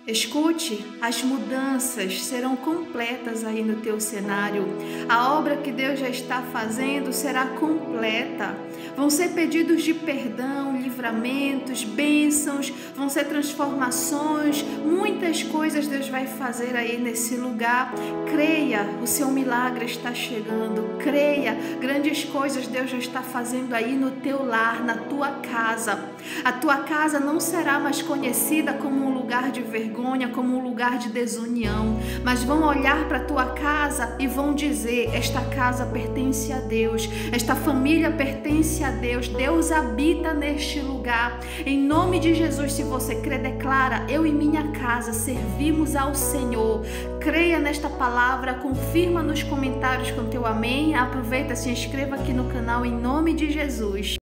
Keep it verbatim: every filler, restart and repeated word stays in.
Escute, as mudanças serão completas aí no teu cenário. A obra que Deus já está fazendo será completa. Vão ser pedidos de perdão, livramentos, bênçãos, vão ser transformações, muitas coisas Deus vai fazer aí nesse lugar. Creia, o seu milagre está chegando. Creia, grandes coisas Deus já está fazendo aí no teu lar, na tua casa. A tua casa não será mais conhecida como um lugar de vergonha, como um lugar de desunião, mas vão olhar para a tua casa e vão dizer: esta casa pertence a Deus, esta família pertence a Deus, Deus habita neste lugar. Em nome de Jesus, se você crê, declara: eu e minha casa servimos ao Senhor. Creia nesta palavra, confirma nos comentários com teu amém. Aproveita, se inscreva aqui no canal em nome de Jesus.